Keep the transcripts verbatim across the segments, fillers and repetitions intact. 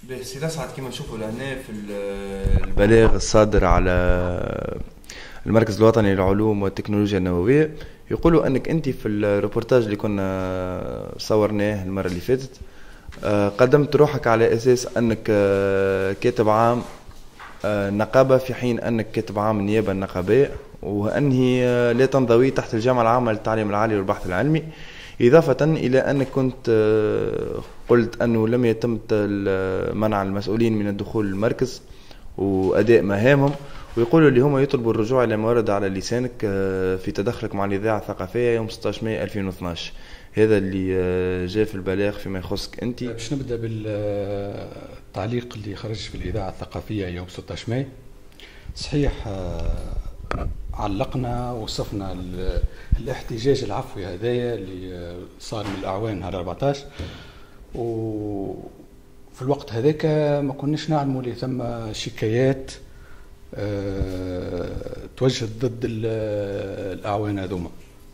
سي الأسعد كما نشوفوا لهنا في البلاغ الصادر على المركز الوطني للعلوم والتكنولوجيا النووية، يقولوا أنك أنت في الروبورتاج اللي كنا صورناه المرة اللي فاتت قدمت روحك على أساس أنك كاتب عام نقابة، في حين أنك كاتب عام النيابة النقابية، وأنهي لا تنضوي تحت الجامعة العامة للتعليم العالي والبحث العلمي، إضافة إلى أنك كنت قلت أنه لم يتم منع المسؤولين من الدخول للمركز وأداء مهامهم، ويقولوا اللي هم يطلبوا الرجوع إلى ما ورد على لسانك في تدخلك مع الإذاعة الثقافية يوم ستة عشر مايو ألفين واثناعش. هذا اللي جاء في البلاغ فيما يخصك أنت. باش نبدأ بالتعليق اللي خرج في الإذاعة الثقافية يوم ستة عشر مايو. صحيح علقنا وصفنا الاحتجاج العفوي هذايا اللي صار من الأعوان نهار أربعطاش، وفي الوقت هذاك ما كناش نعلموا اللي ثم شكايات أه توجهت ضد الأعوان هذوما.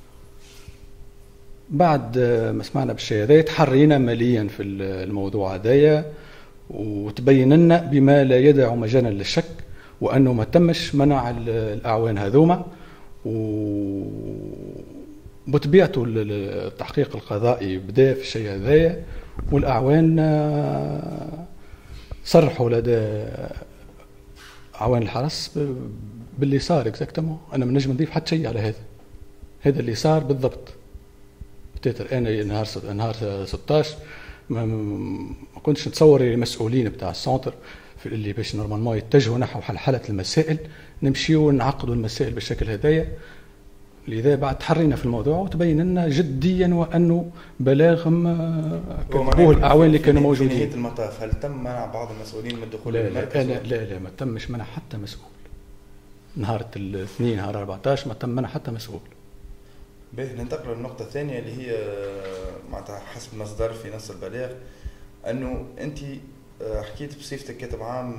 بعد ما سمعنا بالشيء هذايا تحرينا ماليا في الموضوع هذايا، وتبين لنا بما لا يدع مجالا للشك وأنه ما تمش منع الأعوان هذوما، وبطبيعته التحقيق القضائي بدأ في الشيء هذايا، والأعوان صرحوا لدى أعوان الحرس باللي صار اكزاكتومون. أنا ما نجم نضيف حتى شيء على هذا، هذا اللي صار بالضبط. بتاتر أنا نهار نهار ستة عشر ما, ما كنتش نتصور المسؤولين بتاع السنتر في اللي باش نورمالمون يتجهوا نحو حلحلة المسائل نمشيو ونعقدوا المسائل بالشكل هذايا. لذا بعد تحرينا في الموضوع وتبين لنا جديا وانه بلاغهم كتبوه الاعوان اللي كانوا موجودين. في نهاية المطاف هل تم منع بعض المسؤولين من الدخول للمركز؟ لا لا, لا لا ما تمش منع حتى مسؤول. نهار الاثنين نهار أربعطاش ما تم منع حتى مسؤول. باهي ننتقل للنقطة الثانية اللي هي معناتها حسب مصدر في نص البلاغ انه انت حكيت بصفتك كاتب عام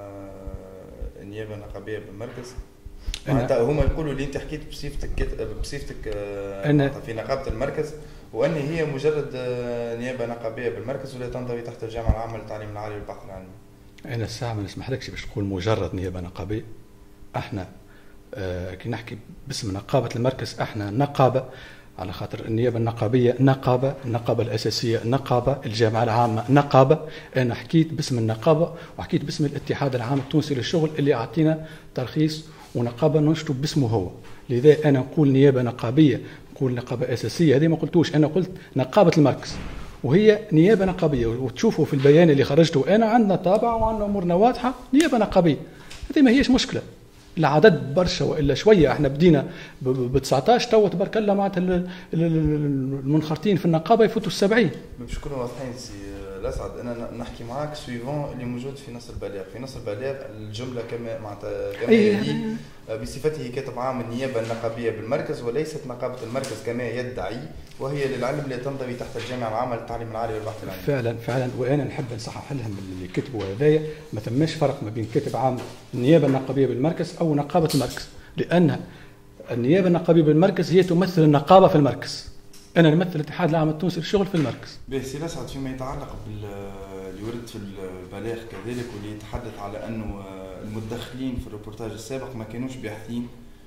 النيابة النقابية بالمركز. معناتها هما يقولوا اللي انت حكيت بصفتك بصفتك في نقابة المركز، وان هي مجرد نيابة نقابية بالمركز ولا تنضوي تحت الجامعة العامة للتعليم العالي والبحث العلمي. انا الساعة ما نسمحلكش باش تقول مجرد نيابة نقابية. احنا آه كي نحكي باسم نقابة المركز احنا نقابة، على خاطر النيابة النقابية نقابة، النقابة الأساسية نقابة، الجامعة العامة نقابة. أنا حكيت باسم النقابة وحكيت باسم الاتحاد العام التونسي للشغل اللي أعطينا ترخيص ونقابة نشطب باسمه هو. لذا أنا نقول نيابة نقابية، نقول نقابة أساسية، هذه ما قلتوش. أنا قلت نقابة المركز وهي نيابة نقابية، وتشوفوا في البيان اللي خرجته أنا عندنا طابع وعندنا أمورنا واضحة. نيابة نقابية هذه ما هيش مشكلة، العدد برشا والا شويه. احنا بدينا ب تسعطاش تو تبارك الله معناتها المنخرطين في النقابه يفوتوا السبعين. باش نكونوا واضحين سي الاسعد، انا نحكي معاك سويفون اللي موجود في نص البلاغ. في نص البلاغ الجمله كما معناتها كما يلي بصفته كاتب عام النيابه النقابيه بالمركز وليست نقابه المركز كما يدعي، وهي للعلم لا تنضوي تحت الجامعه العامه للتعليم العالي والبحث العلمي. فعلا فعلا، وانا نحب نصحح لهم اللي كتبوا هذايا ما ثماش فرق ما بين كاتب عام النيابه النقابيه بالمركز او نقابه المركز، لان النيابه النقابيه بالمركز هي تمثل النقابه في المركز. انا نمثل الاتحاد العام التونسي للشغل في المركز. باهي سي الاسعد، فيما يتعلق باللي ورد في البلاغ كذلك واللي يتحدث على انه المدخلين في الروبورتاج السابق ما كانوش باحثين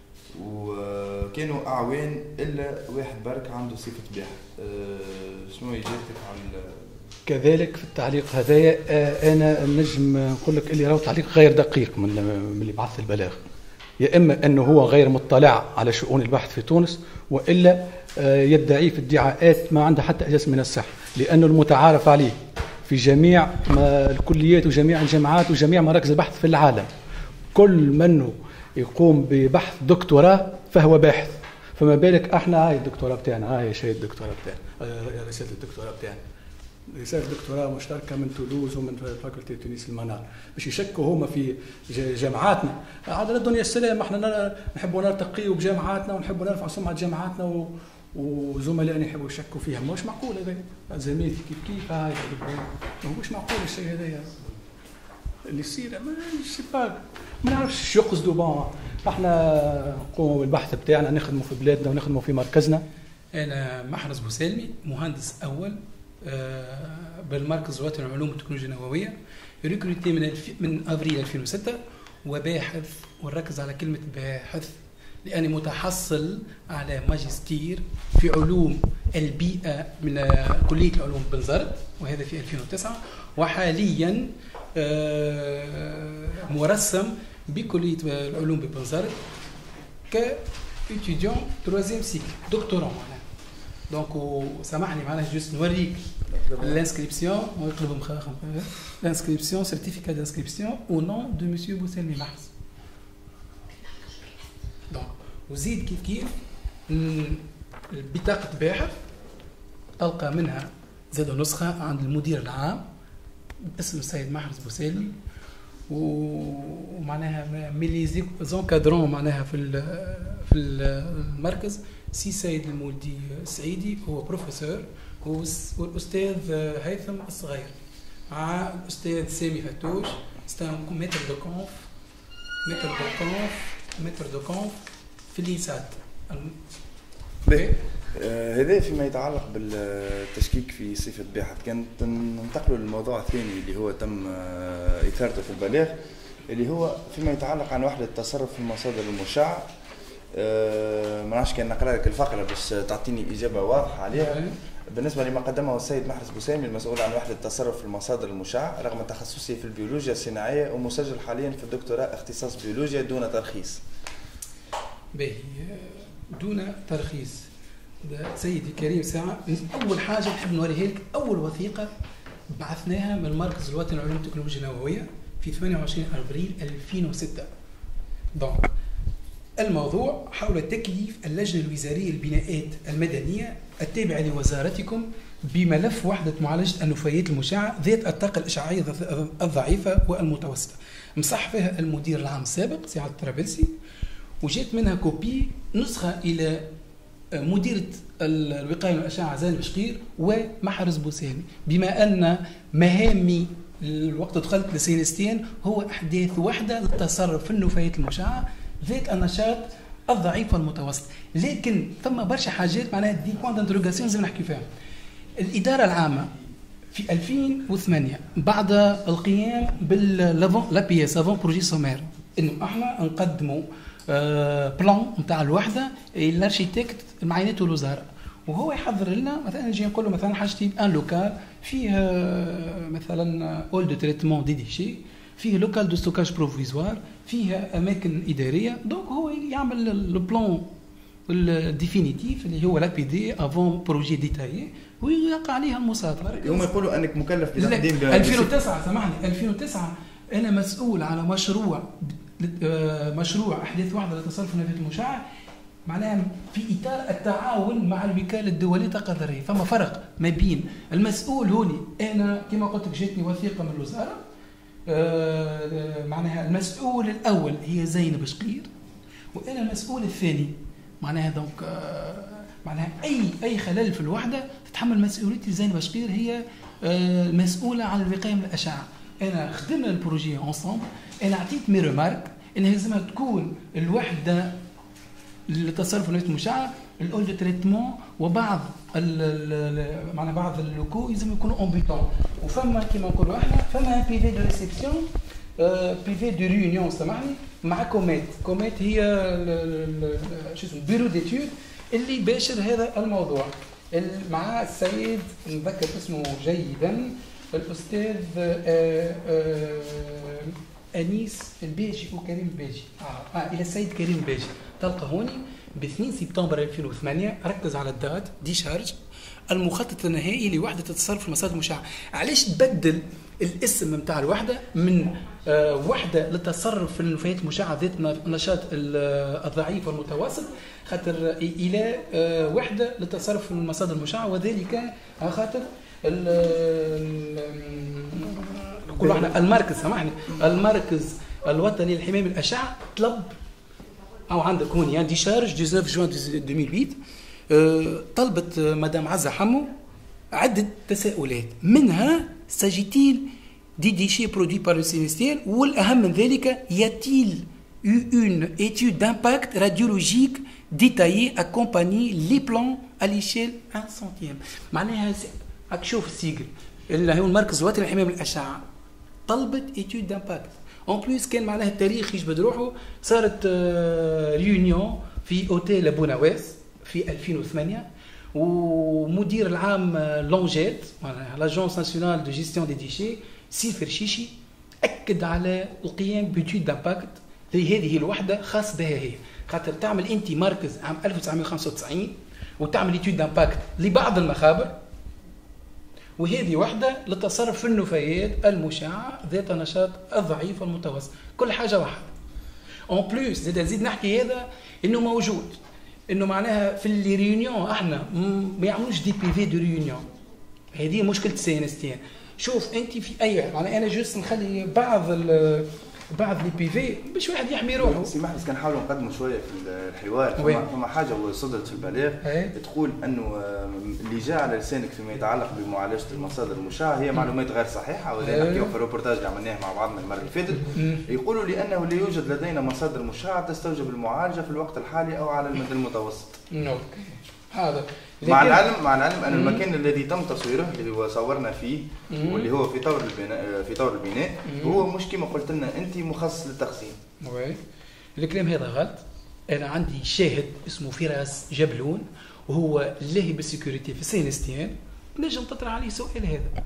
وكانوا اعوان الا واحد برك عنده صفه باحث، شنو اجابتك على كذلك في التعليق هذايا؟ انا نجم نقول لك اللي راهو تعليق غير دقيق من اللي بعث البلاغ. يا اما انه هو غير مطلع على شؤون البحث في تونس، والا يدعي في ادعاءات ما عندها حتى اساس من الصحه، لانه المتعارف عليه في جميع الكليات وجميع الجامعات وجميع مراكز البحث في العالم، كل من يقوم ببحث دكتوراه فهو باحث. فما بالك احنا هاي الدكتوراه بتاعنا، هاي شهاده الدكتوراه بتاعنا، رساله الدكتوراه بتاعنا، رسالة دكتوراه مشتركة من تولوز ومن فاكولتي تونس المنار، باش يشكوا هما في جامعاتنا. على الدنيا السلام، احنا نحبوا نرتقيوا بجامعاتنا ونحبوا نرفعوا سمعة جامعاتنا و... وزملائنا يحبوا يشكوا فيها. مش معقول هذا زميلتي كيف كيف هاي، مش معقول الشيء هذا اللي يصير. ما ما نعرفش شو يقصدوا. بون احنا نقوموا بالبحث بتاعنا، نخدموا في بلادنا ونخدموا في مركزنا. انا محرز بوسالمي، مهندس اول بالمركز الوطني للعلوم والتكنولوجيا النوويه. ريكروتي من الف... من افريل ألفين وستة، وباحث، ونركز على كلمه باحث لاني متحصل على ماجستير في علوم البيئه من كليه العلوم بنزرت، وهذا في ألفين وتسعة، وحاليا مرسم بكليه العلوم ببنزرت ك étudiant troisième cycle دكتوراه معناها. دونك سامحني معناها جوست نوريك l'inscription ونقلب مخاخ l'inscription certificat d'inscription au nom de monsieur بوسلمي محرز. دونك وزيد كيف كيف بطاقة باحث تلقى منها زاد نسخة عند المدير العام باسم السيد محرز بوسلمي، ومعناها ميلي زونكادرون معناها في في المركز سي سيد المولدي السعيدي هو بروفيسور، والاستاذ هيثم الصغير مع الاستاذ سامي فتوش ستان متر دو كونف متر دو كونف متر دو كونف في الليسات. هذا فيما يتعلق بالتشكيك في صفة باحث. كانت ننتقل للموضوع الثاني اللي هو تم إثارته في البلاغ، اللي هو فيما يتعلق عن وحدة التصرف في المصادر المشعة. أه ما نعرفش كان نقرأ لك الفقرة باش تعطيني إجابة واضحة عليها. بالنسبة لما قدمه السيد محرز بوسلمي المسؤول عن وحدة التصرف في المصادر المشعة رغم تخصصه في البيولوجيا الصناعية ومسجل حاليا في الدكتوراه اختصاص بيولوجيا دون ترخيص. باهي دون ترخيص. سيدي كريم ساعة، أول حاجة نحب نوريها لك أول وثيقة بعثناها من المركز الوطني للعلوم والتكنولوجيا النووية في ثمانية وعشرين أبريل ألفين وستة. دونك الموضوع حول تكليف اللجنة الوزارية للبناءات المدنية التابعة لوزارتكم بملف وحدة معالجة النفايات المشعة ذات الطاقة الإشعاعية الضعيفة والمتوسطة. مصح فيها المدير العام السابق سعد الطرابلسي، وجات منها كوبي نسخة إلى مديرة الوقاية من الأشعة زين بشقير ومحرز بوسلمي، بما أن مهامي الوقت دخلت لسينستين هو إحداث وحدة للتصرف في النفايات المشعة ذات النشاط الضعيف والمتوسط. لكن ثم برشا حاجات معناها دي بوان دانتروغاسيون لازم نحكي فيها. الإدارة العامة في ألفين وثمانية بعد القيام باللافون لا بي اس افون بروجي سومير انه احنا نقدموا آه بلان نتاع الوحده الارشيتكت معينته الوزاره، وهو يحضر لنا مثلا نجي نقول له مثلا حاجتي ان لوكال فيه آه مثلا اول دو تريتمون دي ديشي، فيه لوكال دو ستوكاج بروفيزوار، فيه اماكن اداريه. دونك هو يعمل لو بلان الديفينيتيف اللي هو لا بي دي افون بروجي ديتايي ويقع عليها المصادره. هم يقولوا انك مكلف بتقديم ألفين وتسعة سامحني ألفين وتسعة انا مسؤول على مشروع مشروع احداث وحده لتصرف في النفايات المشعه، معناها في اطار التعاون مع الوكاله الدوليه للطاقه الذريه. فما فرق ما بين المسؤول هوني انا كما قلت لك جاتني وثيقه من الوزاره معناها المسؤول الاول هي زينب شقير وانا المسؤول الثاني معناها دونك معناها اي اي خلل في الوحده تتحمل مسؤوليتي. زينب شقير هي مسؤوله عن الوقايه من الاشعه. انا خدمنا البروجي انصامبل، انا عطيت مي ريمارك ان لازمها تكون الوحده للتصرف في النفايات المشعه الاول دو تريتمون وبعض معناها بعض اللوكو لازم يكونوا امبيتون، وفما كيما نقولوا احنا فما بي في دو ريسبسيون بي في دو ريونيون سامحني مع كوميت. كوميت هي شو اسمه بيرو ديتود اللي باشر هذا الموضوع مع السيد نذكر اسمه جيدا الاستاذ آآ آآ انيس البيجي وكريم البيجي اه, آه الى السيد كريم البيجي. تلقى هوني ب اثنين سبتمبر ألفين وثمانية ركز على الدات دي شارج المخطط النهائي لوحده التصرف في المصادر المشعه. علاش تبدل الاسم نتاع الوحده من آه وحده للتصرف في النفايات المشعه ذات النشاط الضعيف والمتوسط خاطر الى آه وحده للتصرف في المصادر المشعه، وذلك على خاطر نقولوا احنا المركز سامحني المركز الوطني للحمايه من الاشعه طلب او عندك هون يعني دي شارج تسعة عشر جوان ألفين وثمانية أه طلبت مدام عزه حمو عده تساؤلات، منها ساجيتيل دي ديشي برودوي بار لو سينستير، والاهم من ذلك ياتيل une étude d'impact radiologique détaillée accompagnée les plans à l'échelle un centième. معناها راك شوف السيجل اللي هو المركز الوطني للحمايه من الاشعه طلبت ايتود دامباكت. اون بليس كان معناها التاريخ يجبد روحه. صارت ريونيون في اوتيل ابو نواس في ألفين وثمانية، ومدير العام لونجيت لاجونس ناسيونال دو جيستيون دي ديشي سيف رشيشي اكد على القيام بيتود دامباكت. هذه الوحده خاص بها هي، خاطر تعمل انت مركز عام ألف وتسعمائة وخمسة وتسعين وتعمل ايتود دامباكت لبعض المخابر، وهذه وحده للتصرف في النفايات المشعه ذات النشاط الضعيف والمتوسط، كل حاجه واحده. اون بلوس زيد نزيد نحكي هذا انه موجود، انه معناها في اللي ريونيون احنا ما يعملوش دي بي في دو ريونيون. هذه مشكله السي ان اس تي. شوف انت في اي معناها انا جوست نخلي بعض بعض لي بي في باش واحد يحمي روحه. سي محمد كان نحاولوا نقدموا شويه في الحوار. فما حاجه صدرت في البلاغ تقول انه اللي جاء على لسانك فيما يتعلق بمعالجه المصادر المشعه هي معلومات غير صحيحه، وهذا نحكيو في الروبورتاج اللي عملناه مع بعضنا المره اللي فاتت. يقولوا لانه لا يوجد لدينا مصادر مشعه تستوجب المعالجه في الوقت الحالي او على المدى المتوسط. اوكي هذا مع العلم مع العلم ان المكان الذي تم تصويره اللي هو صورنا فيه واللي هو في طور البناء في طور البناء هو مش كما قلت لنا انت مخصص للتخزين. وي الكلام هذا غلط. انا عندي شاهد اسمه فراس جبلون وهو لاهي بالسيكوريتي في سينستيان، نجم تطرح عليه سؤال هذا.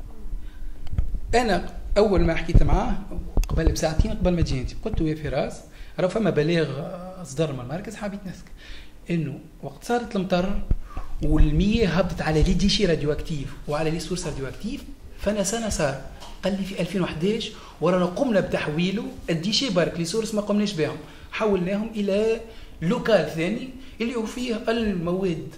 انا اول ما حكيت معاه قبل بساعتين قبل ما تجي انت قلت له يا فراس راه فما بلاغ اصدر من المركز حبيت نسك انه وقت صارت المطر والمياه هبطت على لي ديشي راديو اكتيف وعلى لي سورس راديو اكتيف، فانا سنه صار قال لي في ألفين وأحد عشر ورانا قمنا بتحويله الديشي برك لي سورس ما قمناش بهم، حولناهم الى لوكال ثاني اللي هو فيه المواد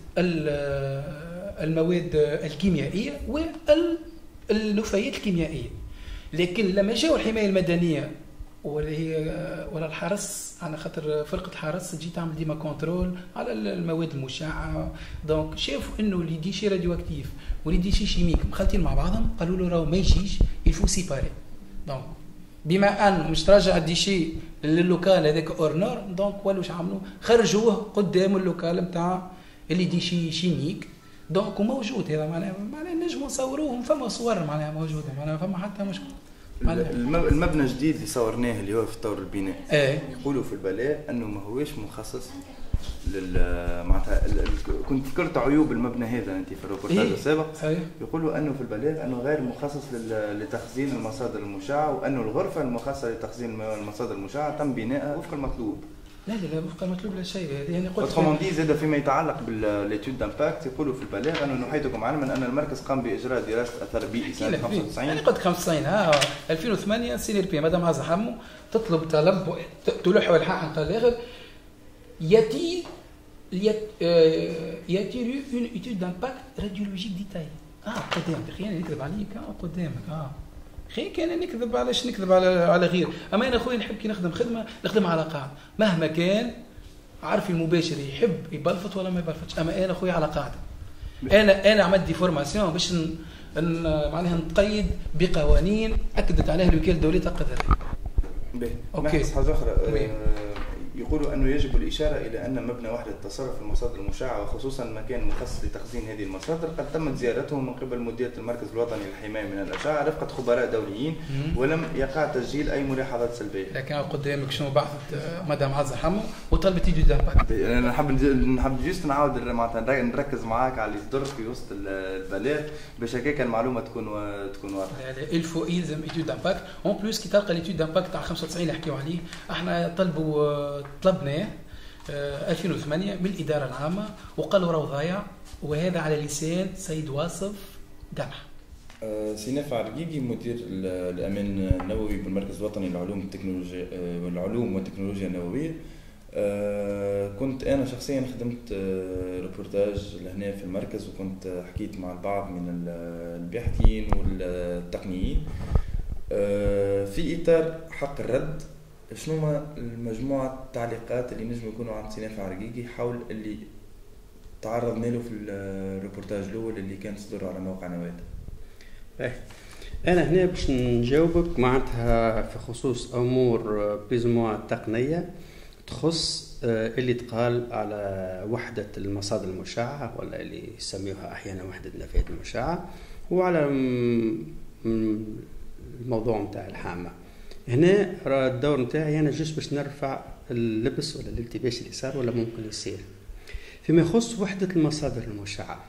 المواد الكيميائيه والنفايات الكيميائيه. لكن لما جاءوا الحمايه المدنيه ولا هي ولا الحرس، على خاطر فرقه الحرس تجي تعمل ديما كنترول على المواد المشعه، دونك شافوا انه لي ديشي راديو اكتيف ولي ديشي شيميك مخلطين مع بعضهم، قالوا له راهو ما يجيش يفو سيباري. دونك بما ان مش تراجع الديشي للوكال هذاك اورنور، دونك ولوا واش عملوا خرجوه قدام اللوكال نتاع اللي ديشي شيميك. دونك موجود هذا معناها معناها نجموا نصوروهم، فما صور معناها موجوده معناها فما حتى مشكل. المبنى الجديد اللي صورناه اللي هو في طور البناء ايه يقولوا في البلاغ انه ما هوش مخصص لل معناتها كنت ذكرت عيوب المبنى هذا انت في الروبورتاج إيه؟ السابق. أيه؟ يقولوا انه في البلاغ انه غير مخصص لتخزين المصادر المشعه، وانه الغرفه المخصصه لتخزين المصادر المشعه تم بنائها وفق المطلوب. لا لا لا وفق المطلوب لا شيء. يعني قلت وتخمندي زاد فيما يتعلق بالليتود دامباكت يقولوا في البلاغ انه نحيتكم علما ان المركز قام باجراء دراسه اثر بيئي سنه خمسة وتسعين. يعني قلت خمسة وتسعين ها ألفين وثمانية سينير بي مدام عزة حمو تطلب طلب تلوح والحق على الاخر ياتي ياتي اون ايتود دامباكت راديولوجيك ديتاي. اه قدامك خلينا نكذب عليك اه قدامك اه خي كان نكذب علاش نكذب على على غير. اما انا اخويا نحب كي نخدم خدمه نخدم على قاعده مهما كان عارف المباشر يحب يبلفط ولا ما يبلفطش. اما انا اخويا على قاعده انا انا عملت دي فورماسيون باش ن... ن... معناها نتقيد بقوانين اكدت عليها الوكاله الدوليه تقدر باهي. اوكي حاجه اخرى آه يقولوا انه يجب الاشاره الى ان مبنى وحده التصرف في المصادر المشعه وخصوصا مكان مخصص لتخزين هذه المصادر قد تمت زيارته من قبل مديريه المركز الوطني للحمايه من الاشعه رفقه خبراء دوليين ولم يقع تسجيل اي ملاحظات سلبيه. لكن قدامك شنو بعثت مدام عزة حمو وطلبت يجي دامباكت. انا نحب نحب جوست نعاود معناتها نركز معاك على اللي صدر في وسط البلاغ باش هكاك المعلومه تكون تكون واضحه. لا لا الفو يلزم ايتود دامباكت اون بلوس كي تلقى الايتود دامباكت تاع خمسة وتسعين اللي حكيو عليه احنا طلبوا طلبناه ألفين وثمانية من الإدارة العامة وقالوا راهو ضايع، وهذا على لسان سيد واصف جمح. أه سيناف عرقيقي مدير الأمان النووي بالمركز الوطني للعلوم والتكنولوجيا والعلوم والتكنولوجيا النووية. أه كنت أنا شخصيا خدمت أه ريبورتاج لهنا في المركز وكنت حكيت مع البعض من الباحثين والتقنيين أه في إطار حق الرد. شنو ما المجموعة التعليقات اللي نجم يكونوا عند سيناف عرقيقي حول اللي تعرضنا له في الريبورتاج الأول اللي كان صدر على موقع نواة؟ أنا هنا باش نجاوبك معناتها في خصوص أمور بيزموا تقنية تخص اللي تقال على وحدة المصادر المشعة ولا اللي يسميوها أحيانا وحدة النفايات المشعة، وعلى الموضوع نتاع الحامه. هنا راه الدور نتاعي انا جست باش نرفع اللبس ولا الالتباس اللي صار ولا ممكن يصير. فيما يخص وحده المصادر المشعه،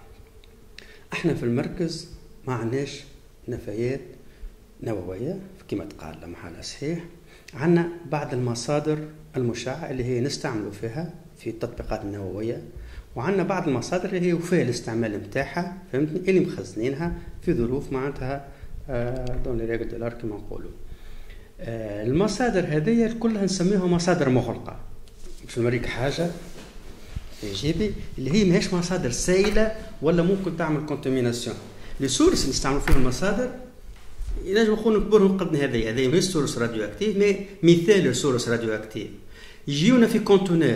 احنا في المركز ما عندناش نفايات نوويه كما تقال لا محاله صحيح. عندنا بعض المصادر المشعه اللي هي نستعملوا فيها في التطبيقات النوويه، وعندنا بعض المصادر اللي هي وفاة الاستعمال نتاعها فهمتني، اللي مخزنينها في ظروف معناتها دون لي ريغل دو لار كما نقولوا. آه المصادر هذه كلها نسميها مصادر مغلقه. باش نوريك حاجه في جيبي اللي هي ماهيش مصادر سائله ولا ممكن تعمل كونتاميناسيون. لي سورس اللي نستعملوا فيهم المصادر ينجم نكونوا كبرهم قدنا هذه هذه ماهيش سورس راديو اكتيف، مي مثال سورس راديو اكتيف يجيونا في كونتونير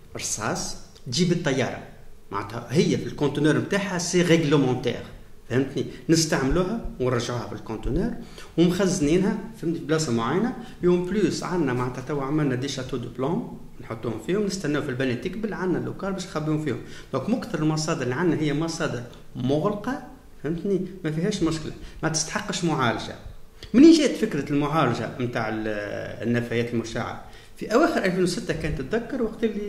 رصاص تجيب الطياره معناتها هي في الكونتونير نتاعها سي ريغلومونتير فهمتني، نستعملوها ونرجعوها في الكونتونير ومخزنينها فهمتني في بلاصه معينه. يوم بلوس عندنا معناتها تو عملنا دي شاتو دو بلون نحطوهم فيهم، نستناو في البنيه تقبل عندنا اللوكال باش نخبيهم فيهم. دونك مكثر المصادر اللي عندنا هي مصادر مغلقه فهمتني، ما فيهاش مشكله، ما تستحقش معالجه. منين جات فكره المعالجه نتاع النفايات المشعه؟ في اواخر ألفين وستة كانت تتذكر وقت اللي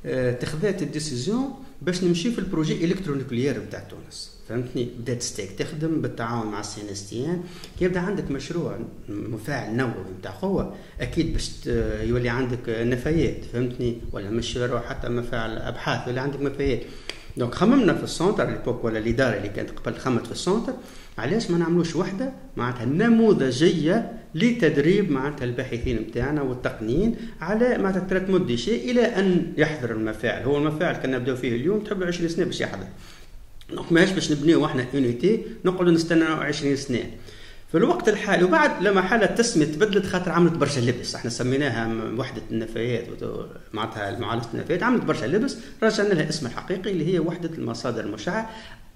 اتخذت الديسيزيون باش نمشي في البروجي الكترونيكليير نتاع تونس فهمتني. بدات ستيك تخدم بالتعاون مع السينستيان. كي يبدا عندك مشروع مفاعل نووي نتاع قوه اكيد باش يولي عندك نفايات فهمتني، ولا مشروع حتى مفاعل ابحاث يولي عندك نفايات. دونك خممنا في السونتر ليبوك ولا الاداره اللي كانت قبل خمت في السونتر علاش ما نعملوش وحده معناتها نموذجيه لتدريب معناتها الباحثين نتاعنا والتقنيين على معناتها تريتمون دي شيء الى ان يحضر المفاعل. هو المفاعل كنا نبداو فيه اليوم تحب له عشرين سنه باش يحضر. دونك ماهيش باش نبنيو احنا يونيتي نقعدوا نستناو عشرين سنه. في الوقت الحالي وبعد لما حاله التسميه تبدلت خاطر عملت برشا لبس، احنا سميناها وحده النفايات معناتها معالجه النفايات، عملت برشا لبس رجعنا لها اسمها الحقيقي اللي هي وحده المصادر المشعه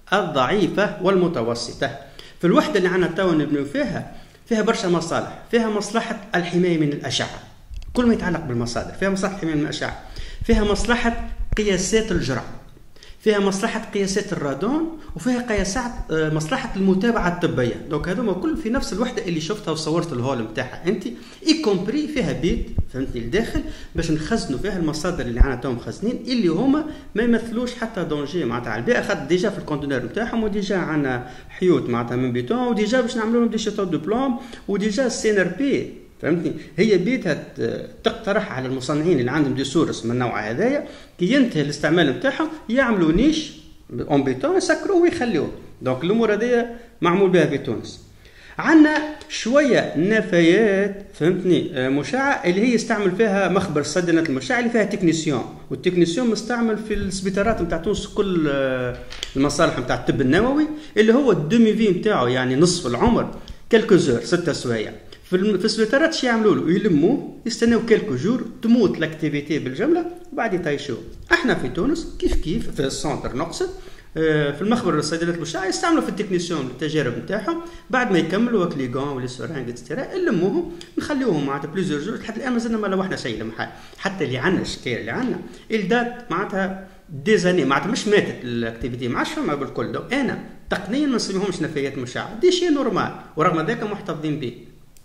الضعيفه والمتوسطه. في الوحده اللي عندنا تو نبنيو فيها فيها برشا مصالح، فيها مصلحه الحمايه من الاشعه كل ما يتعلق بالمصادر، فيها مصلحه الحمايه من الاشعه، فيها مصلحه قياسات الجرعه، فيها مصلحة قياسات الرادون، وفيها قياسات مصلحة المتابعة الطبية. دونك هذوما كل في نفس الوحدة اللي شفتها وصورت الهول نتاعها انت اي كومبري فيها بيت فهمتني الداخل باش نخزنوا فيها المصادر اللي عندنا تو مخزنين اللي هما ما يمثلوش حتى دونجي معناتها على البيئة، خاطر ديجا في الكونتينر نتاعهم وديجا عندنا حيوت معناتها من بيتون وديجا باش نعملوا لهم دي شاتو دو بلوم وديجا السي ار بي فهمتني. هي بيتها تقترح على المصنعين اللي عندهم دي سورس من النوع هذايا كي ينتهي الاستعمال نتاعهم يعملوا نيش اون بيتون يسكروه ويخليوه. دونك الامور هذه معمول بها في تونس. عندنا شويه نفايات فهمتني مشعه اللي هي يستعمل فيها مخبر الصيدله المشعه اللي فيها تكنيسيون، والتكنيسيون مستعمل في السبيطارات نتاع تونس كل المصالح نتاع الطب النووي اللي هو الدومي في نتاعو يعني نصف العمر كالكو زور ستة سوايع. في السبيطارات شي يعملوا له يلموه يستناو كيلكو جور تموت لاكتيفيتي بالجمله وبعد يطيشوه. احنا في تونس كيف كيف في السونتر نقصد في المخبر الصيدلات المشعه يستعملوا في التكنيسيون التجارب نتاعهم بعد ما يكملوا وكليغون ولا سورانج اكسترا نلموهم نخليوهم معناتها بليزيور جور لحد الان مازلنا ما لوحنا شيء لمحل. حتى اللي عندنا الشكايه اللي عندنا الدات معناتها ديزاني معناتها مش ماتت الاكتيفيتي ما عادش فما بالكل. دو انا تقنيا ما نسميهمش نفايات مشعه دي شيء نورمال ورغم ذلك محتفظين به.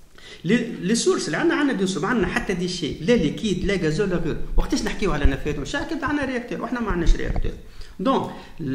لي سورس اللي عندنا عندنا دي سورس عندنا حتى دي شيء لا ليكيد لا غازول لا غير. وقتاش نحكيو على نفايات مشعه كنت عندنا رياكتور واحنا ما عندناش رياكتور. دونك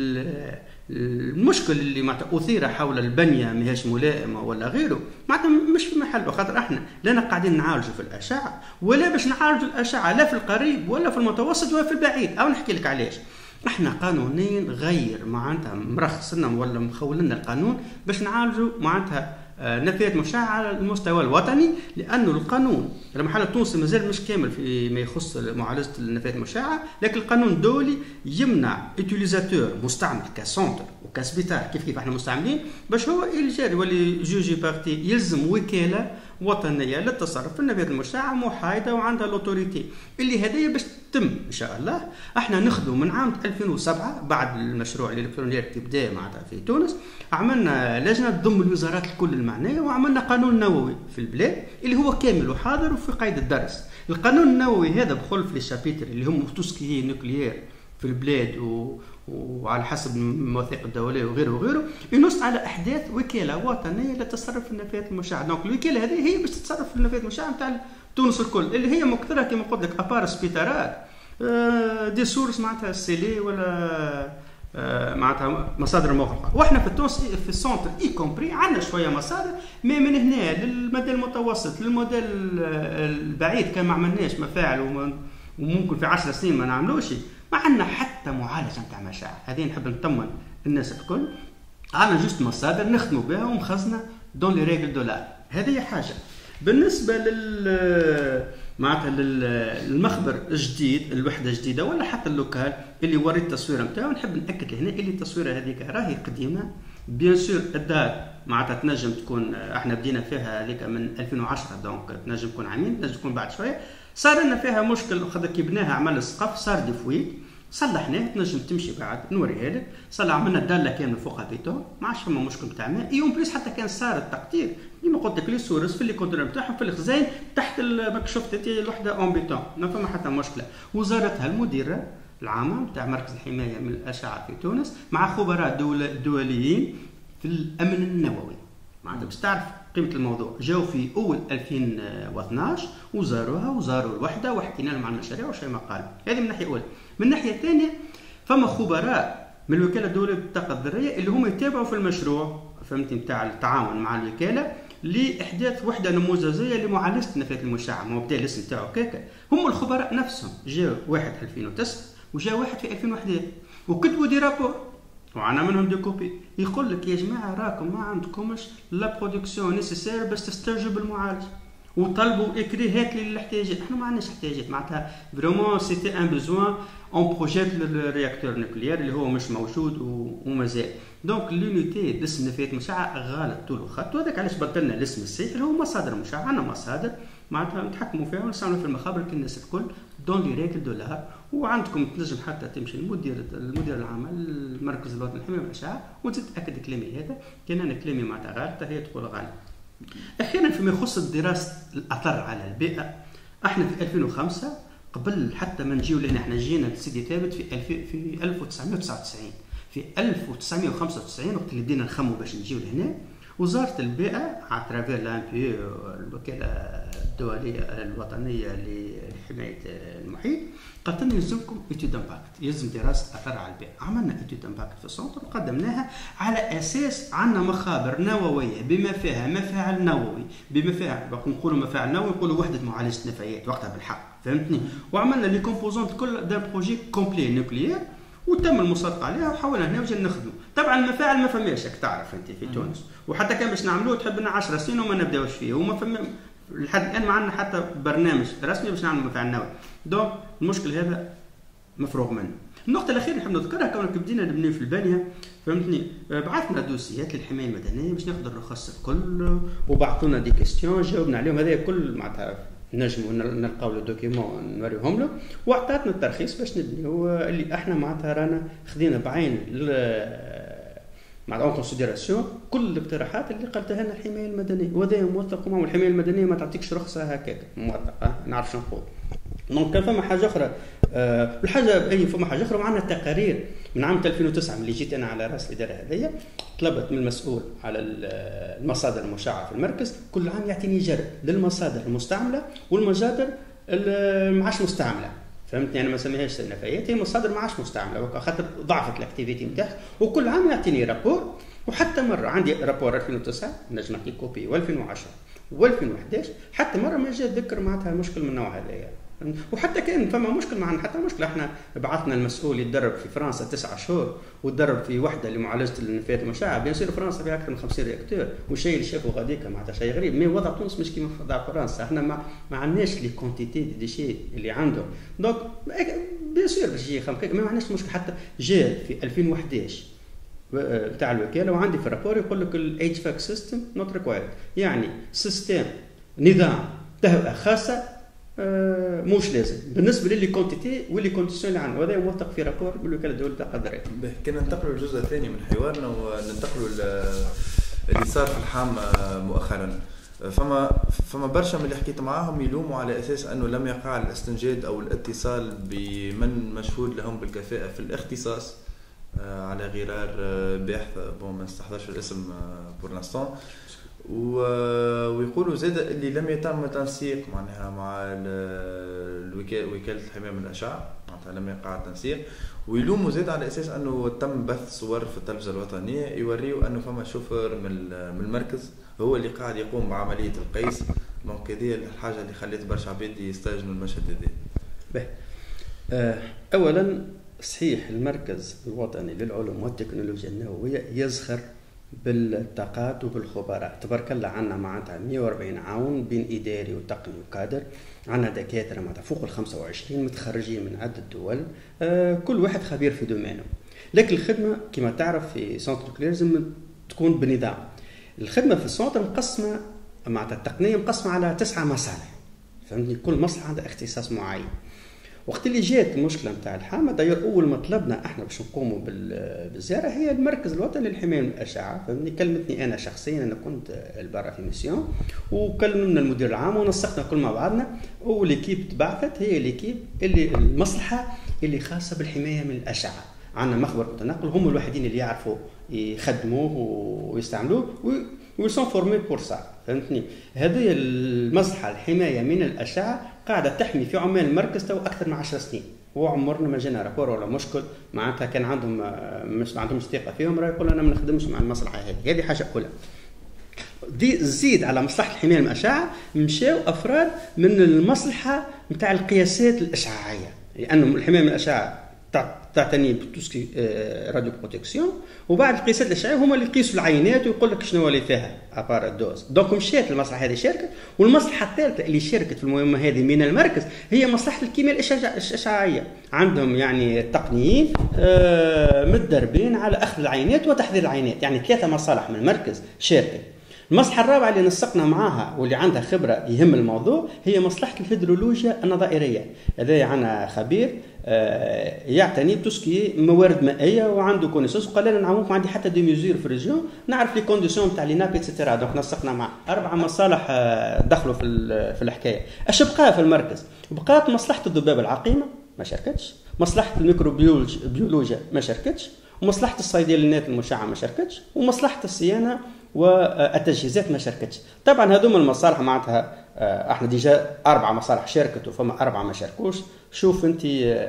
المشكل اللي معناتها اثير حول البنيه ماهيش ملائمه ولا غيره معناتها مش في محله، خاطر احنا لا قاعدين نعالجوا في الاشعه ولا باش نعالجوا الاشعه لا في القريب ولا في المتوسط ولا في البعيد. او نحكي لك علاش. احنا قانونيا غير معناتها مرخصنا ولا مخولنا القانون باش نعالجوا معناتها نفايات مشعه على المستوى الوطني، لانه القانون المحل التونسي مازال مش كامل فيما يخص معالجه النفايات المشعه، لكن القانون الدولي يمنع يوتيليزاتور مستعمل كسونتر وكسبيطار كيف كيف احنا مستعملين باش هو الجاري واللي جوجي بارتي يلزم وكاله وطنيه للتصرف في النفايات المشعه محايده وعندها لوتوريتي اللي هدايا باش تتم ان شاء الله. احنا نخدموا من عام ألفين وسبعة بعد المشروع الالكتروني اللي بدا معناتها في تونس عملنا لجنه تضم الوزارات الكل المعنيه وعملنا قانون نووي في البلاد اللي هو كامل وحاضر وفي قيد الدرس. القانون النووي هذا بخل في الشابيتر اللي هم توسكي نوكليير في البلاد و... وعلى حسب المواثيق الدوليه وغيره وغيره، ينص على احداث وكاله وطنيه للتصرف في النفايات المشعه. دونك الوكاله هذه هي باش تتصرف في النفايات المشعه نتاع تونس الكل، اللي هي مكثره كما قلت لك ابار سبيطارات آه دي سورس معناتها سيلي ولا آه معناتها مصادر مغلقه. واحنا في تونس في السونتر اي كومبري عندنا شويه مصادر، مي من هنا للمدى المتوسط للمدى البعيد كان ما عملناش مفاعل وممكن في عشر سنين ما نعملوش، ما عندنا حتى معالجه نتاع مشاعر. هذه نحب نطمن الناس الكل، عندنا جوست مصادر نخدموا بها ومخزنه دون لي ريغل دولار. هذه حاجه. بالنسبه لل معناتها للمخبر الجديد، الوحده الجديده ولا حتى اللوكال اللي وريت التصويره نتاعو، نحب ناكد هنا اللي التصويره هذيك راهي قديمه بيان سور. الدار معناتها تنجم تكون احنا بدينا فيها هذيك من ألفين وعشرة، دونك تنجم تكون عامين، تنجم تكون بعد شويه. صار لنا فيها مشكل خاطر كي بناها عمل السقف صار ديفويت، صلحناه تنجم تمشي بعد نوريها لك. صلح عملنا الداله كامله فوق البيتون، ما عادش فما مشكل تاع ماء. يوم بليس حتى كان صار التقطير كيما قلت لك لي سورس في اللي كونتينر نتاعهم في الخزاين تحت المكشوف تاعي الوحده اون بيتون، ما فما حتى مشكله. وزارتها المديره العامه نتاع مركز الحمايه من الاشعه في تونس مع خبراء دول دوليين في الامن النووي، معناتها باش تعرف قيمه الموضوع. جاوا في اول ألفين واثناش وزاروها وزاروا الوحده وحكينا لهم عن المشاريع وشيء ما قال. هذه من ناحيه اولى. من الناحيه الثانيه فما خبراء من الوكاله الدوليه للطاقه الذريه اللي هم يتابعوا في المشروع فهمتي نتاع التعاون مع الوكاله لاحداث وحده نموذجيه لمعالجه النفايات المشعه. ما هو بدا الاسم تاعو كاكا. هم الخبراء نفسهم جاوا واحد ألفين وتسعة وجاء واحد في ألفين وأحد عشر وكتبوا دي رابور وعنا منهم دي كوبي. يقول لك يا جماعه راكم ما عندكمش لا برودكسيون نيسيسير باش تستوجب المعالج، وطلبوا اكري هات لي الاحتياجات. احنا ما عندناش احتياجات، معناتها فريمون سيتي ان بيزوان اون بروجيت للرياكتور نوكليير اللي هو مش موجود ومازال. دونك لونيتي دس النفايات المشعه غلط طول الخط، وهذاك علاش بدلنا الاسم الصحيح اللي هو مصادر مشعه. عندنا مصادر معناتها نتحكموا فيها ونستعملوا في المخابر كالناس الكل دون لي ريغل دولار. وعندكم تنجم حتى تمشي للمدير المدير العام المركز الوطني للحمايه من الاشعه وتتاكد كلامي هذا كان انا كلامي معناتها غلط هي تقول غلط. احيانا فيما يخص دراسه الاثر على البيئه، احنا في ألفين وخمسة قبل حتى ما نجيو لهنا، احنا جينا لسيدي ثابت في في ألف وتسعمائة وتسعة وتسعين. في ألف وتسعمائة وخمسة وتسعين وقت اللي بدينا نخمو باش نجيو لهنا، وزاره البيئه على ترافير لامبي الوكاله الدوليه الوطنيه لحمايه المحيط قالت لنا يلزمكم ايتود امباكت، يلزم دراسه اثر على البيئه. عملنا ايتود امباكت في السونتر وقدمناها على اساس عندنا مخابر نوويه بما فيها مفاعل نووي، بما فيها نقولوا مفاعل نووي نقولوا وحده معالجه نفايات وقتها بالحق فهمتني. وعملنا لي كومبوزونت كل دان بروجي كومبلي نوكليير وتم المصادقه عليها وحاولنا هنا وجينا نخدموا. طبعا المفاعل ما فماش تعرف انت في تونس، وحتى كان باش نعملوه تحب لنا عشر سنين وما نبداوش فيه، وما فما لحد الان ما عندنا حتى برنامج رسمي باش نعمل مفاعل نووي. دونك المشكل هذا مفروغ منه. النقطه الاخيره نحب نذكرها كونك بدينا نبنيو في البانيه فهمتني، بعثنا دوسيات للحمايه المدنيه باش ناخذ الرخص الكل وبعثونا دي كيستيون جاوبنا عليهم. هذا كل معناتها نجموا نلقاو لو دوكيمون نوريهم له، واعطاتنا الترخيص باش نبنيو اللي احنا معناتها رانا خدينا بعين مع اون كونسيديراسيون كل الاقتراحات اللي قالتها لنا الحمايه المدنيه، وهذا موثق معهم. الحمايه المدنيه ما تعطيكش رخصه هكاك موثقه، نعرف شنو نقول. دونك كان فما حاجه اخرى أه الحاجه اي فما حاجه اخرى معنا تقارير من عام ألفين وتسعة ملي جيت انا على راس الاداره هذيا، طلبت من المسؤول على المصادر المشعه في المركز كل عام يعطيني جرد للمصادر المستعمله والمصادر ما عادش مستعمله فهمتني. انا ما نسميهاش نفايات، هي مصادر ما عادش مستعمله خاطر ضعفت الاكتيفيتي نتاعها، وكل عام يعطيني رابور. وحتى مره عندي رابور ألفين وتسعة نجم نعطيك كوبي وألفين وعشرة وألفين وأحد عشر، حتى مره ما جاء ذكر معناتها مشكل من النوع هذا يعني. وحتى كان فما مشكل معنا حتى مشكله، احنا بعثنا المسؤول يتدرب في فرنسا تسعة شهور وتدرب في وحده لمعالجه النفايات المشعه. بيان سور فرنسا فيها اكثر من خمسين رياكتور، والشيء اللي شافوا غاديك معناتها شيء غريب. مي وضع تونس مش كيما وضع فرنسا، احنا ما, ما عندناش لي كونتيتي دي شيء اللي عندهم. دونك بيان سور باش يجي خمك ما عندناش مشكل. حتى جاء في ألفين وأحد عشر بتاع الوكاله وعندي في الرابور يقول لك الاتش فاك سيستم نوت ريكوايرد، يعني سيستم نظام تهوئه خاصه آه مش لازم بالنسبه للي كونتيتي واللي كونديسيون اللي عندنا، وهذا موثق في رابور بالوكاله الدوليه للطاقه الذريه. كنا ننتقلوا للجزء الثاني من حوارنا وننتقلوا اللي صار في الحام مؤخرا. فما فما برشا من اللي حكيت معاهم يلوموا على اساس انه لم يقع الاستنجاد او الاتصال بمن مشهود لهم بالكفاءه في الاختصاص على غرار باحث بون ما نستحضرش الاسم بور لانستون، ويقولوا زاد اللي لم يتم تنسيق معناها مع وكاله الحمايه من الاشعه، معناتها لم يقع التنسيق، ويلوموا زاد على اساس انه تم بث صور في التلفزه الوطنيه يوريوا انه فما شوفر من المركز هو اللي قاعد يقوم بعمليه القيس. دونك هذه الحاجه اللي خلت برشا عباد يستاجنوا المشهد هذا. أه اولا صحيح المركز الوطني للعلوم والتكنولوجيا النوويه يزخر بالطاقات وبالخبراء، تبارك الله عندنا معناتها مئة وأربعين عاون بين اداري وتقني وكادر، عندنا دكاتره معناتها فوق ال خمسة وعشرين متخرجين من عده دول، آه كل واحد خبير في دومينه. لكن الخدمه كما تعرف في سنتر نوكلير لازم تكون بنظام. الخدمه في السنتر مقسمه معناتها التقنيه مقسمه على تسعه مصالح، فهمتني؟ كل مصلحه عندها اختصاص معين. وقت اللي جات المشكله نتاع الحامه داير اول ما طلبنا احنا باش نقوموا بالزياره هي المركز الوطني للحمايه من الاشعه، فهمتني؟ كلمتني انا شخصيا، انا كنت البارا في ميسيون، وكلمنا المدير العام ونسقنا كل مع بعضنا، وليكيب تبعثت هي ليكيب اللي المصلحه اللي خاصه بالحمايه من الاشعه. عندنا مخبر متنقل هم الوحيدين اللي يعرفوا يخدموه ويستعملوه ويسون فورمي بور سا، فهمتني؟ هذه المصلحه الحمايه من الاشعه قاعده تحمي في عمال المركز تو اكثر من عشر سنين، وعمرنا ما جانا رابور ولا مشكل معناتها كان عندهم مش ما عندهمش ثقه فيهم راه يقولوا انا ما نخدمش مع المصلحه هذه. هذه حاجه اولى. دي زيد على مصلحه الحمايه من الاشعه مشاو افراد من المصلحه نتاع القياسات الاشعاعيه، لانه الحمايه من الاشعه تعتني بتوسكي راديو بروتكسيون، وبعد القياسات الاشعاعيه هما اللي يقيسوا العينات ويقول لك شنو اللي فيها ابار الدوز. دونك مشات المصلحه هذه شاركت، والمصلحه الثالثه اللي شاركت في المهمه هذه من المركز هي مصلحه الكيمياء الاشعاعيه. عندهم يعني تقنيين متدربين على اخذ العينات وتحضير العينات، يعني ثلاثه مصالح من المركز شاركت. المصلحه الرابعه اللي نسقنا معاها واللي عندها خبره يهم الموضوع هي مصلحه الهيدرولوجيا النظائريه. هذا عندنا خبير يعتني بتوسكي موارد مائيه وعنده كونيسونس، وقال لنا نعاونكم عندي حتى دي ميزور في الريجيون نعرف لي كونديسيون تاع لي ناب اكسيتيرا. دونك نسقنا مع اربع مصالح دخلوا في في الحكايه. اش بقى في المركز؟ بقات مصلحه الذباب العقيمه ما شاركتش، مصلحه الميكروبيولوجيا ما شاركتش، ومصلحه الصيدليات المشعه ما شاركتش، ومصلحه الصيانه والتجهيزات ما شاركتش. طبعا هذوما المصالح معناتها احنا ديجا اربع مصالح شاركت وفما اربعه ما شاركوش، شوف انت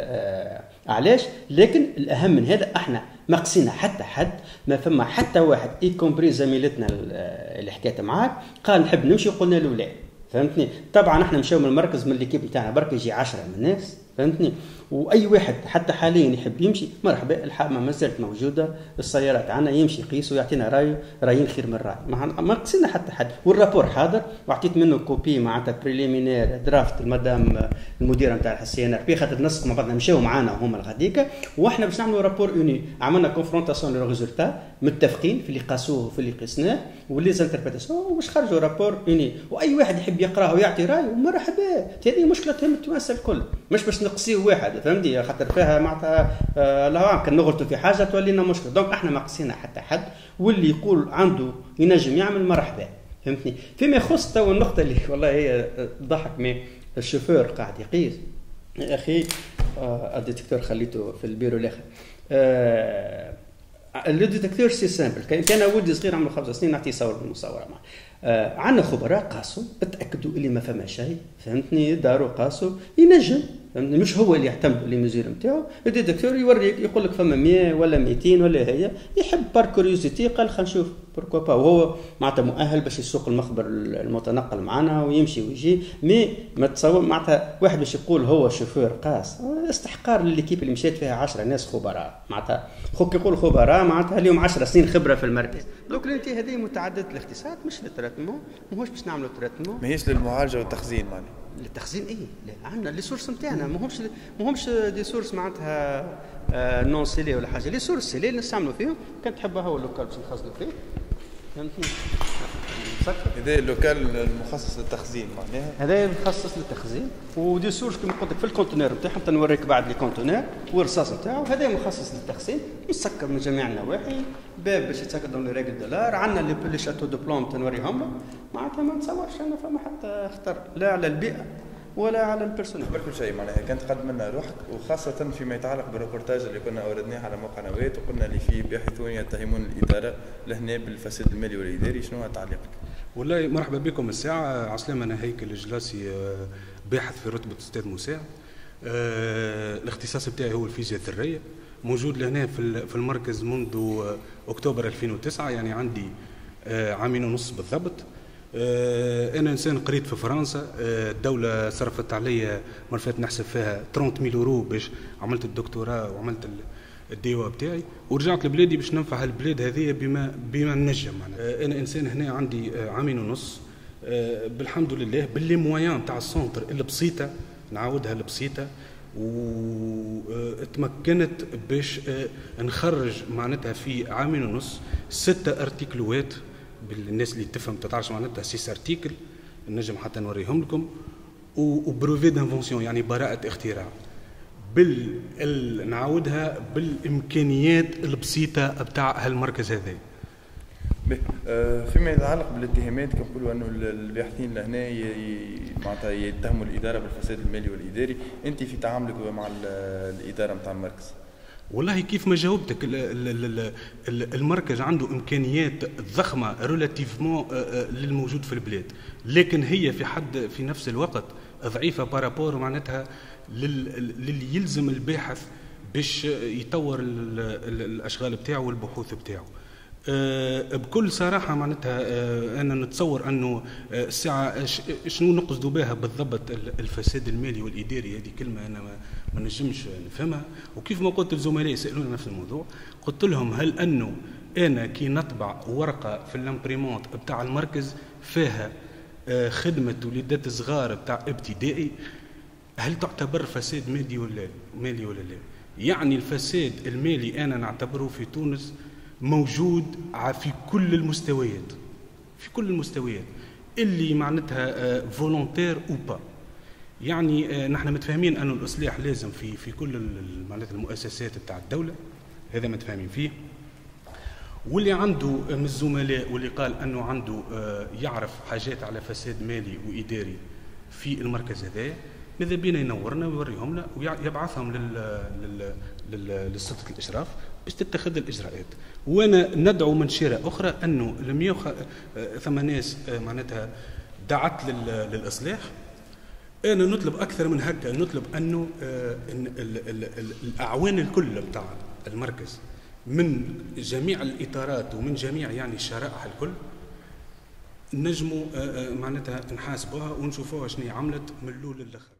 علاش. لكن الاهم من هذا احنا ما قسينا حتى حد، ما فما حتى واحد اي كومبري زميلتنا اللي حكيت معاك قال نحب نمشي وقلنا له لا، فهمتني؟ طبعا احنا مشاو من المركز من ليكيب نتاعنا برك يجي عشرة من الناس، فهمتني؟ واي واحد حتى حاليا يحب يمشي مرحبا، الحامه ما زالت موجوده، السيارات عندنا يمشي يقيس ويعطينا راي، رايين خير من راي، ما قصينا حتى حد. والرابور حاضر وعطيت منه كوبي معناتها بريليمينير درافت المدام المديره نتاع الحسينه في خاطر نسق مع بعضنا مشاو معانا هما الغديكه، واحنا باش نعملوا رابور اوني. عملنا كونفرونتاسيون لو ريزولتا متفقين في اللي قاسوه وفي اللي قسناه واللي زانتربريتاسيون، وباش خرجوا رابور اوني، واي واحد يحب يقراه ويعطي رايه مرحبا. هذه مشكله تهم التوانسه الكل، مش باش نقصيو واحد، فهمتي؟ خاطر فيها معناتها الله اعلم كان نغلطوا في حاجه تولينا مشكله. دونك احنا ما قصينا حتى حد، واللي يقول عنده ينجم يعمل مرحبا، فهمتني؟ فيما يخص تو النقطه اللي والله هي ضحك من الشوفور قاعد يقيس يا اخي، آه الديتكتور خليته في البيرو الاخر. آه الديتكتور سي سامبل، كان كان ولدي صغير عمره خمس سنين نعطيه صور بالمصوره معه. آه عندنا خبراء قاسوا اتاكدوا اللي ما فما شيء، فهمتني؟ داروا قاسوا ينجم، مش هو اللي يعتمد لي ميزور نتاعو. الديتكتور يوريك يقول لك فما مية ولا مئتين ولا هي، يحب بار كوريوزيتي قال خلينا نشوف بوركوا با، وهو معناتها مؤهل باش يسوق المخبر المتنقل معنا ويمشي ويجي. مي ما تصور معناتها واحد باش يقول هو شوفور قاس، استحقار للكيب اللي مشيت فيها عشرة ناس خبراء، معناتها خوك يقول خبراء معناتها اليوم عشر سنين خبره في المركز. دوك انت هذه متعدده الاختصاصات مش للتراتمون، ماهوش باش نعملوا تراتمون، ماهيش للمعالجه والتخزين معناها. للتخزين ايه؟ لا عندنا لي سورس نتاعنا ماهمش ماهمش دي سورس معناتها آه نون سيلي ولا حاجه، لي سورس سيلي اللي نستعملوا فيهم. كان تحبها هو اللوكال باش نخزنوا فيه، فهمتني؟ مسكر. هذا اللوكال المخصص للتخزين معناها؟ هذا مخصص للتخزين ودي سورج كما قلت لك في الكونتينر نتاعهم تنوريك بعد لي كونتينر والرصاص نتاعو. هذا مخصص للتخزين مسكر من جميع النواحي، باب باش يتسكر دون لي ريغل دولار. عندنا لي شاتو دو بلوم تنوريهم لك، معناتها ما نتصورش انا فما حتى خطر لا على البيئه ولا على البيرسونيل. قبل كل شيء معناها كانت تقدم لنا روحك، وخاصة فيما يتعلق بالروبورتاج اللي كنا أوردناه على موقع نوات وقلنا اللي فيه باحثون يتهمون الإدارة لهنا بالفساد المالي والإداري، شنو تعليقك؟ والله مرحبا بكم الساعة. عسلامة، أنا هيكل الجلاسي باحث في رتبة أستاذ مساعد. الاختصاص بتاعي هو الفيزياء الذرية، موجود لهنا في المركز منذ أكتوبر ألفين وتسعة، يعني عندي عامين ونص بالضبط. أنا إنسان قريت في فرنسا، الدولة صرفت علي مرفات نحسب فيها ثلاثين ألف يورو باش عملت الدكتوراه وعملت الديوا بتاعي، ورجعت لبلادي باش ننفع البلاد هذه بما بما نجم. أنا إنسان هنا عندي عامين ونص بالحمد لله، باللي مويان تاع السونتر اللي بسيطة، نعاودها البسيطة، وتمكنت باش نخرج معناتها في عامين ونص ستة ارتيكلوات بالناس اللي تفهم تتعرش معناتها سيس ارتيكل نجم حتى نوريهم لكم، وبروفي دانفونسيون يعني براءة اختراع بال نعاودها بالامكانيات البسيطه بتاع هالمركز هذا. فيما يتعلق بالاتهامات كنقولوا انه الباحثين لهنا معناتها يتهموا الاداره بالفساد المالي والاداري، انت في تعاملك مع الاداره نتاع المركز؟ والله كيف ما جاوبتك، المركز عنده امكانيات ضخمه ريلاتيفمون للموجود في البلاد، لكن هي في حد في نفس الوقت ضعيفه بارابور معناتها للي يلزم الباحث باش يطور الاشغال بتاعه والبحوث بتاعه. أه بكل صراحه معناتها أه انا نتصور انه الساعه شنو نقصدوا بها بالضبط الفساد المالي والاداري، هذه كلمه انا ما, ما نجمش نفهمها. وكيف ما قلت الزملاء سالوني نفس الموضوع، قلت لهم هل انه انا كي نطبع ورقه في الامبريمونت بتاع المركز فيها أه خدمه وليدات صغار بتاع ابتدائي، هل تعتبر فساد مالي ولا مالي ولا لا؟ يعني الفساد المالي انا نعتبره في تونس موجود في كل المستويات، في كل المستويات اللي معناتها فولونتير او با. يعني نحن متفاهمين انه الاصلاح لازم في في كل معناتها المؤسسات بتاع الدوله، هذا متفاهمين فيه. واللي عنده من الزملاء واللي قال انه عنده يعرف حاجات على فساد مالي واداري في المركز هذا، ماذا بينا ينورنا ويوريهم لنا ويبعثهم لل لل للسلطه الاشراف باش تتخذ الاجراءات. وانا ندعو من شيره اخرى انه لم يخ ثم ناس معناتها دعت للاصلاح، انا نطلب اكثر من هكا، نطلب انه الاعوان الكل بتاع المركز من جميع الاطارات ومن جميع يعني الشرائح الكل نجموا معناتها نحاسبوها ونشوفوها شنو عملت من الاول للاخر.